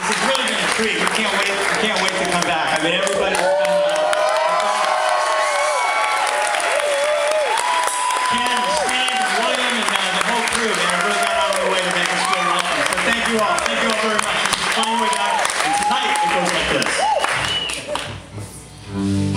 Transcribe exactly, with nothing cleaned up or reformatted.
This has really been a treat. We can't wait. We can't wait to come back. I mean, everybody's been. Uh, Ken, Steve, and William, and uh, the whole crew, man, have really gone out of their way to make us feel welcome. So thank you all. Thank you all very much. This is Flying Way Back, and tonight it goes like this.